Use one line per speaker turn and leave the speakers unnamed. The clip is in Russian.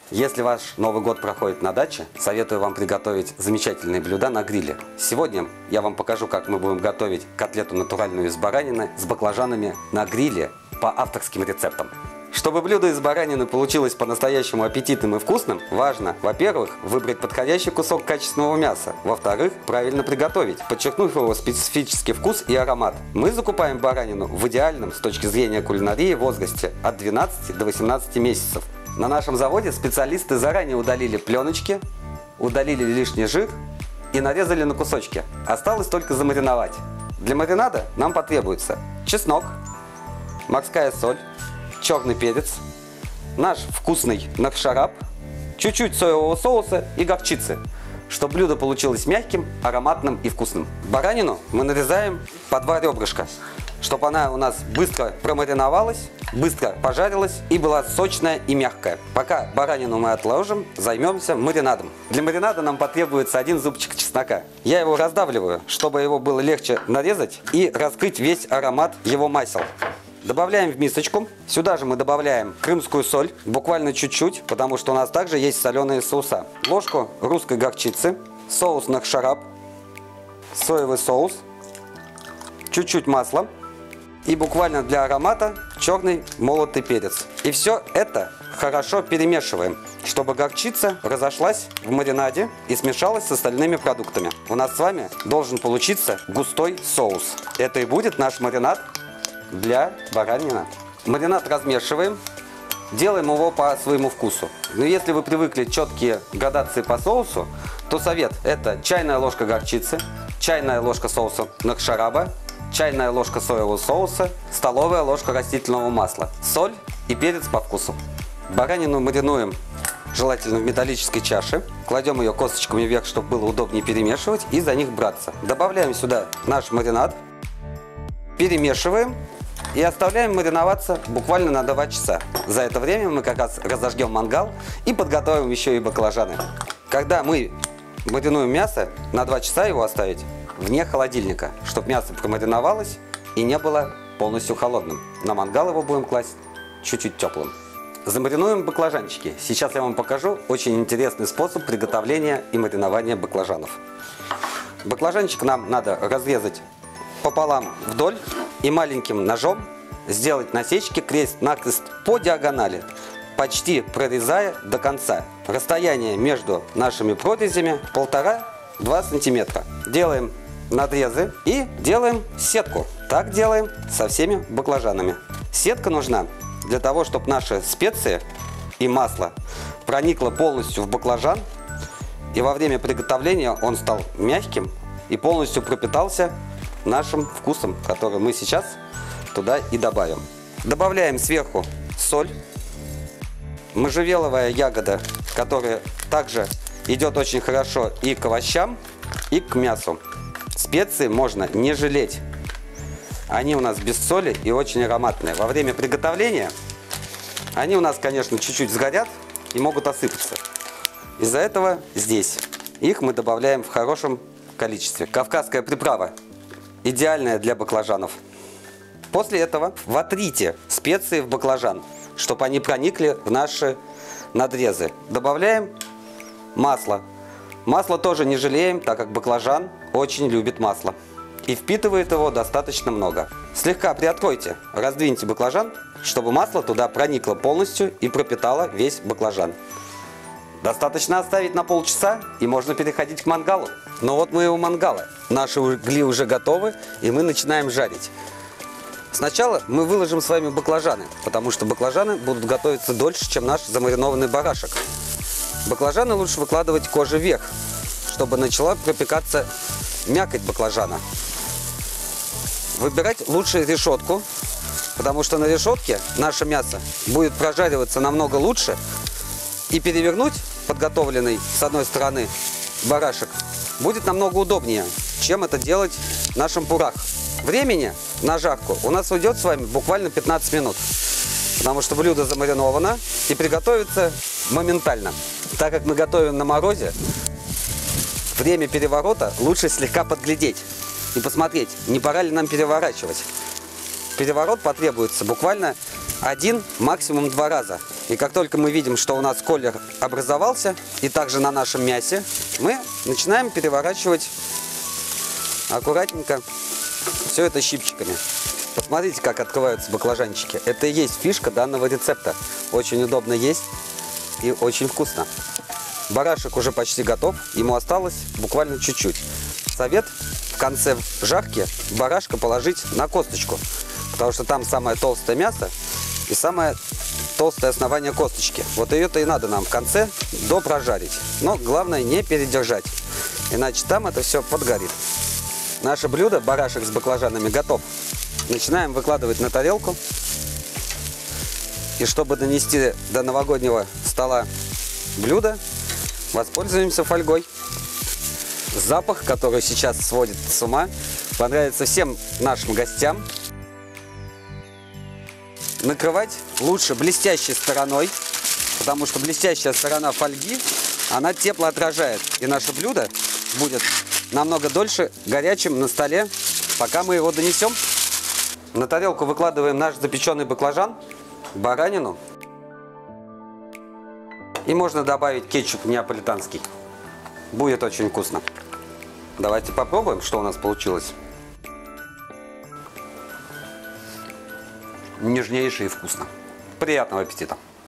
Если ваш Новый год проходит на даче, советую вам приготовить замечательные блюда на гриле. Сегодня я вам покажу, как мы будем готовить котлету натуральную из баранины с баклажанами на гриле по авторским рецептам. Чтобы блюдо из баранины получилось по-настоящему аппетитным и вкусным, важно, во-первых, выбрать подходящий кусок качественного мяса, во-вторых, правильно приготовить, подчеркнув его специфический вкус и аромат. Мы закупаем баранину в идеальном с точки зрения кулинарии возрасте от 12 до 18 месяцев. На нашем заводе специалисты заранее удалили пленочки, удалили лишний жир и нарезали на кусочки. Осталось только замариновать. Для маринада нам потребуется чеснок, морская соль, черный перец, наш вкусный нахшараб, чуть-чуть соевого соуса и горчицы, чтобы блюдо получилось мягким, ароматным и вкусным. Баранину мы нарезаем по 2 ребрышка, чтобы она у нас быстро промариновалась, быстро пожарилась и была сочная и мягкая. Пока баранину мы отложим, займемся маринадом. Для маринада нам потребуется 1 зубчик чеснока. Я его раздавливаю, чтобы его было легче нарезать и раскрыть весь аромат его масел. Добавляем в мисочку. Сюда же мы добавляем крымскую соль, буквально чуть-чуть, потому что у нас также есть соленые соуса. Ложку русской горчицы, соус нахшараб, соевый соус, чуть-чуть масла и буквально для аромата черный молотый перец. И все это хорошо перемешиваем, чтобы горчица разошлась в маринаде и смешалась с остальными продуктами. У нас с вами должен получиться густой соус. Это и будет наш маринад для баранины. Маринад размешиваем, делаем его по своему вкусу. Но если вы привыкли четкие градации по соусу, то совет: это чайная ложка горчицы, чайная ложка соуса нахшараба, чайная ложка соевого соуса, столовая ложка растительного масла, соль и перец по вкусу. Баранину маринуем желательно в металлической чаше, кладем ее косточками вверх, чтобы было удобнее перемешивать и за них браться. Добавляем сюда наш маринад, перемешиваем и оставляем мариноваться буквально на 2 часа. За это время мы как раз разожгем мангал и подготовим еще и баклажаны. Когда мы маринуем мясо, на 2 часа его оставить вне холодильника, чтобы мясо промариновалось и не было полностью холодным. На мангал его будем класть чуть-чуть теплым. Замаринуем баклажанчики. Сейчас я вам покажу очень интересный способ приготовления и маринования баклажанов. Баклажанчик нам надо разрезать пополам вдоль и маленьким ножом сделать насечки крест-накрест по диагонали, почти прорезая до конца. Расстояние между нашими прорезями 1,5–2 сантиметра. Делаем надрезы и делаем сетку. Так делаем со всеми баклажанами. Сетка нужна для того, чтобы наши специи и масло проникло полностью в баклажан, и во время приготовления он стал мягким и полностью пропитался нашим вкусом, который мы сейчас туда и добавим. Добавляем сверху соль, можжевеловая ягода, которая также идет очень хорошо и к овощам, и к мясу. Специи можно не жалеть. Они у нас без соли и очень ароматные. Во время приготовления они у нас, конечно, чуть-чуть сгорят и могут осыпаться. Из-за этого здесь их мы добавляем в хорошем количестве. Кавказская приправа идеальная для баклажанов. После этого вотрите специи в баклажан, чтобы они проникли в наши надрезы. Добавляем масло. Масло тоже не жалеем, так как баклажан очень любит масло и впитывает его достаточно много. Слегка приоткройте, раздвиньте баклажан, чтобы масло туда проникло полностью и пропитало весь баклажан. Достаточно оставить на полчаса, и можно переходить к мангалу. Но вот мы и у мангала. Наши угли уже готовы, и мы начинаем жарить. Сначала мы выложим с вами баклажаны, потому что баклажаны будут готовиться дольше, чем наш замаринованный барашек. Баклажаны лучше выкладывать кожей вверх, чтобы начала пропекаться мякоть баклажана. Выбирать лучше решетку, потому что на решетке наше мясо будет прожариваться намного лучше, и перевернуть подготовленный с одной стороны барашек будет намного удобнее, чем это делать в нашем пурах. Времени на жарку у нас уйдет с вами буквально 15 минут, потому что блюдо замариновано и приготовится моментально. Так как мы готовим на морозе, время переворота лучше слегка подглядеть и посмотреть, не пора ли нам переворачивать. Переворот потребуется буквально 1, максимум 2 раза. И как только мы видим, что у нас колер образовался, и также на нашем мясе, мы начинаем переворачивать аккуратненько все это щипчиками. Посмотрите, как открываются баклажанчики. Это и есть фишка данного рецепта. Очень удобно есть и очень вкусно. Барашек уже почти готов, ему осталось буквально чуть-чуть. Совет: в конце жарки барашка положить на косточку, потому что там самое толстое мясо и самое толстое основание косточки. Вот ее-то и надо нам в конце допрожарить. Но главное не передержать, иначе там это все подгорит. Наше блюдо, барашек с баклажанами, готов. Начинаем выкладывать на тарелку. И чтобы донести до новогоднего стола блюдо, воспользуемся фольгой. Запах, который сейчас сводит с ума, понравится всем нашим гостям. Накрывать лучше блестящей стороной, потому что блестящая сторона фольги, она тепло отражает. И наше блюдо будет намного дольше горячим на столе, пока мы его донесем. На тарелку выкладываем наш запеченный баклажан, баранину. И можно добавить кетчуп неаполитанский. Будет очень вкусно. Давайте попробуем, что у нас получилось. Нежнейше и вкусно. Приятного аппетита!